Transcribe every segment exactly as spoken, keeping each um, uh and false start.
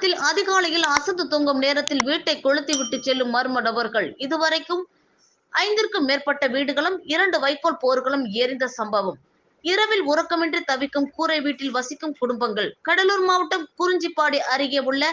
கிராமத்தில் அதிகாலையில் அசந்து தூங்கும் நேரத்தில் வீட்டை கொளுத்திவிட்டு செல்லும் மர்ம நபர்கள். இதுவரைக்கும் ஐந்திற்கும் மேற்பட்ட வீடுகளும் இரண்டு வைக்கோல் போர்களும் எரிந்த சம்பவம். இரவில் உறக்கமின்றி தவிக்கும் கூரை வீட்டில் வசிக்கும் குடும்பங்கள். கடலூர் மாவட்டம் குறிஞ்சிப்பாடி அருகே உள்ள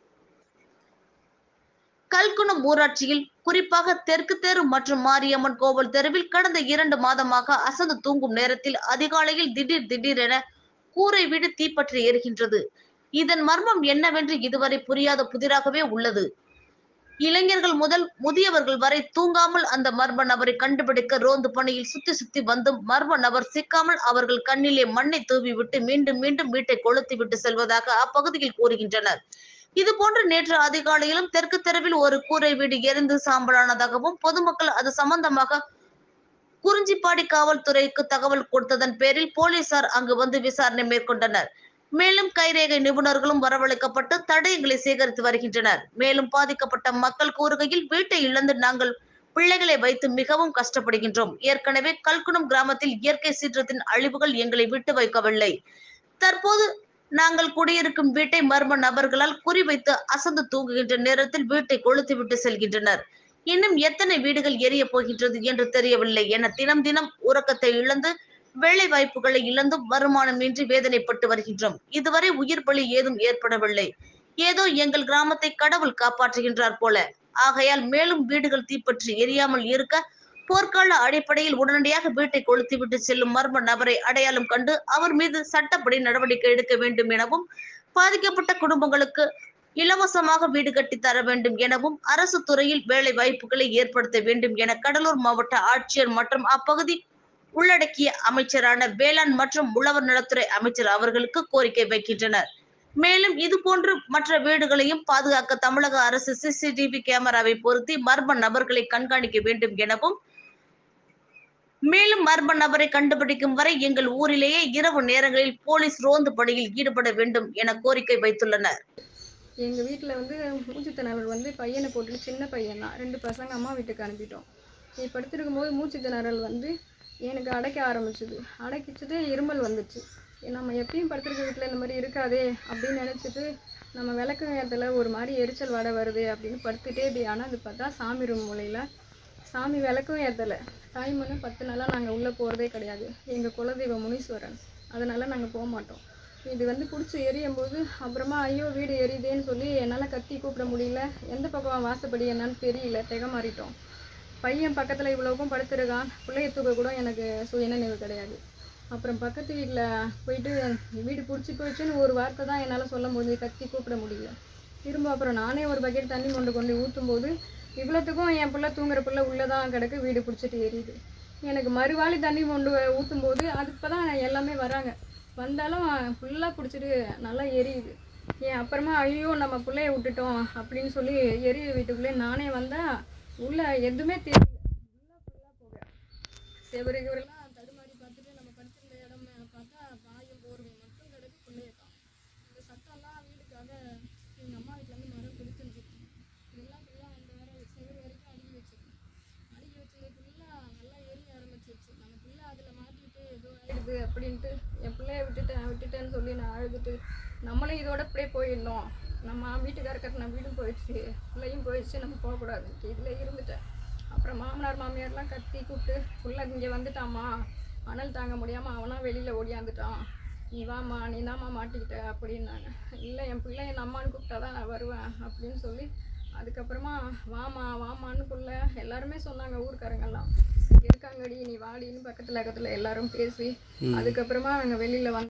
கல்குணம் ஊராட்சியில் குறிப்பாக தெற்கு தெரு மற்றும் மாரியம்மன் கோவில் தெருவில் கடந்த இரண்டு மாதமாக அசந்து தூங்கும் நேரத்தில் அதிகாலையில் திடீர் திடீரென கூரை வீடு தீப்பற்றி எரிகின்றது. இதன் மர்மம் என்னவென்று இதுவரை புரியாத புதிராகவே உள்ளது. இளைஞர்கள் முதல் முதியவர்கள் வரை தூங்காமல் அந்த மர்ம நபரை கண்டுபிடிக்க ரோந்து பணியில் சுத்தி சுத்தி வந்தும் மர்ம நபர் சிக்காமல் அவர்கள் கண்ணிலே மண்ணை தூவி விட்டு மீண்டும் மீண்டும் வீட்டை கொளுத்தி விட்டு செல்வதாக அப்பகுதியில் கூறுகின்றனர். இதுபோன்று நேற்று அதிகாலையிலும் தெற்கு தெருவில் ஒரு கூரை வீடு எரிந்து சாம்பலானதாகவும் பொதுமக்கள் அது சம்பந்தமாக குறிஞ்சிப்பாடி காவல்துறைக்கு தகவல் கொடுத்ததன் பேரில் போலீசார் அங்கு வந்து விசாரணை மேற்கொண்டனர். மேலும் கைரேகை நிபுணர்களும் வரவழைக்கப்பட்டு தடயங்களை சேகரித்து வருகின்றனர். மேலும் பாதிக்கப்பட்ட மக்கள் கூறுகையில், வீட்டை இழந்து நாங்கள் பிள்ளைகளை வைத்து மிகவும் கஷ்டப்படுகின்றோம். ஏற்கனவே கல்குணம் கிராமத்தில் இயற்கை சீற்றத்தின் அழிவுகள் எங்களை விட்டு வைக்கவில்லை. தற்போது நாங்கள் குடியிருக்கும் வீட்டை மர்ம நபர்களால் குறிவைத்து அசந்து தூங்குகின்ற நேரத்தில் வீட்டை கொளுத்திவிட்டு செல்கின்றனர். இன்னும் எத்தனை வீடுகள் எரிய போகின்றது என்று தெரியவில்லை என தினம் தினம் உறக்கத்தை இழந்து வேலை வாய்ப்புகளை இழந்தும் வருமானம் இன்றி வேதனைப்பட்டு வருகின்றோம். இதுவரை உயிர் பலி ஏதும் ஏற்படவில்லை. ஏதோ எங்கள் கிராமத்தை கடவுள் காப்பாற்றுகின்றார் போல. ஆகையால் மேலும் வீடுகள் தீப்பற்றி எரியாமல் இருக்க போர்க்கால அடிப்படையில் உடனடியாக வீட்டை கொளுத்திவிட்டு செல்லும் மர்ம நபரை அடையாளம் கண்டு அவர் மீது சட்டப்படி நடவடிக்கை எடுக்க வேண்டும் எனவும், பாதிக்கப்பட்ட குடும்பங்களுக்கு இலவசமாக வீடு கட்டி தர வேண்டும் எனவும், அரசு துறையில் வேலை வாய்ப்புகளை ஏற்படுத்த வேண்டும் என கடலூர் மாவட்ட ஆட்சியர் மற்றும் அப்பகுதி உள்ளடக்கிய அமைச்சரான வேளாண் மற்றும் உழவர் நலத்துறை அமைச்சர் அவர்களுக்கு கோரிக்கை வைக்கின்றனர். மேலும் இதுபோன்று மற்ற வீடுகளையும் பாதுகாக்க தமிழக அரசு சிசிடிவி கேமராவை பொருத்தி மர்ம நபர்களை கண்காணிக்க வேண்டும் எனவும், மேலும் மர்ம நபரை கண்டுபிடிக்கும் வரை எங்கள் ஊரிலேயே இரவு நேரங்களில் போலீஸ் ரோந்து பணியில் ஈடுபட வேண்டும் என கோரிக்கை வைத்துள்ளனர். எங்க வீட்டுல வந்து மூச்சுத்திணறல் வந்து பையனை போட்டு, சின்ன பையன் தான், ரெண்டு பசங்க அம்மா வீட்டுக்கு அனுப்பிட்டோம். நீ படுத்திருக்கும் போது மூச்சுத்திணறல் வந்து எனக்கு அடைக்க ஆரம்பிச்சுது. அடைக்கிச்சுட்டு இருமல் வந்துச்சு. நம்ம எப்பயும் படுத்திருக்க வீட்டில் இந்த மாதிரி இருக்காதே அப்படின்னு நினச்சிட்டு நம்ம விளக்கு நேரத்தில் ஒரு மாதிரி எரிச்சல் வடை வருது அப்படின்னு படுத்துட்டே இப்படி ஆனால் அது பார்த்தா சாமி ரூம் மூலையில் சாமி விளக்கும் ஏற்றலை. தாய்மண்ணு பத்து நாளாக நாங்கள் உள்ளே போகிறதே கிடையாது. எங்கள் குலதெய்வ முனீஸ்வரன், அதனால் நாங்கள் போக மாட்டோம். இது வந்து பிடிச்சி எரியும் போது அப்புறமா ஐயோ வீடு எரியுதேன்னு சொல்லி என்னால் கத்தி கூப்பிட முடியல. எந்த பக்கம் வாசப்படி என்னன்னு தெரியல, தெக மாறிட்டோம். பையன் பக்கத்தில் இவ்வளோக்கும் படுத்துருக்கான். பிள்ளைய தூக்க கூட எனக்கு சுயநினைவு கிடையாது. அப்புறம் பக்கத்து வீட்டில் போயிட்டு வீடு பிடிச்சி போயிடுச்சுன்னு ஒரு வார்த்தை தான் என்னால் சொல்ல முடிஞ்சு, கத்தி கூப்பிட முடியல. திரும்ப அப்புறம் நானே ஒரு பக்கெட் தண்ணி கொண்டு கொண்டு ஊற்றும் போது இவ்வளோத்துக்கும் என் பிள்ளை தூங்குற பிள்ளை உள்ளே தான் கிடக்கு, வீடு பிடிச்சிட்டு எரியுது. எனக்கு மறுவாளி தண்ணி கொண்டு ஊற்றும் போது அதுக்கு தான் எல்லாமே வராங்க. வந்தாலும் ஃபுல்லாக பிடிச்சிட்டு நல்லா எரியுது. ஏன் அப்புறமா ஐயோ நம்ம பிள்ளைய விட்டுட்டோம் அப்படின்னு சொல்லி எரியுது வீட்டுக்குள்ளே. நானே வந்தால் உள்ளே எதுவுமே தெரியல. ஃபுல்லாக ஃபுல்லாக போக செவரு கிவரெல்லாம் தடுமாறி பார்த்துட்டு நம்ம படுத்திருந்த இடம் பார்த்தா பாயும் போர்வை மட்டும் கிடக்கு, பிள்ளைய தான். இந்த சத்தம்லாம் வீட்டுக்காக எங்கள் அம்மா வீட்டிலேருந்து மரம் கொடுத்துருந்துச்சு. இதெல்லாம் ஃபுல்லாக அந்த வேறு செவரு வரைக்கும் அடுக்கி வச்சிருக்கோம். அடுக்கி வச்சது ஃபுல்லாக நல்லா எரிய ஆரம்பிச்சிருச்சு. நம்ம பிள்ளை அதில் மாட்டிட்டு ஏதோ ஆயிடுது அப்படின்ட்டு என் பிள்ளைய விட்டுட்டேன் விட்டுட்டேன்னு சொல்லி நான் அழுதுட்டு நம்மளும் இதோட அப்படியே போயிடணும், நம்ம வீட்டுக்கார கட்டின வீடும் போயிடுச்சு, பிள்ளையும் போயிடுச்சு, நம்ம போகக்கூடாது இதில் இருந்துட்டேன். அப்புறம் மாமனார் மாமியார்லாம் கத்தி கூப்பிட்டு ஃபுல்லாக இங்கே வந்துட்டாம்மா, அனல் தாங்க முடியாமல் அவனா வெளியில் ஓடியாந்துட்டான், நீ வாம்மா நீ தாம்மா மாட்டிக்கிட்ட அப்படின்னாங்க. இல்லை என் பிள்ளை என் அம்மான்னு கூப்பிட்டா தான் நான் வருவேன் அப்படின்னு சொல்லி அதுக்கப்புறமா வாமா வாமான்னு புள்ள எல்லாருமே சொன்னாங்க. ஊருக்காரங்கெல்லாம் இருக்காங்கடி நீ வாடின்னு பக்கத்தில் பக்கத்தில் எல்லாரும் பேசி அதுக்கப்புறமா நாங்கள் வெளியில் வந்து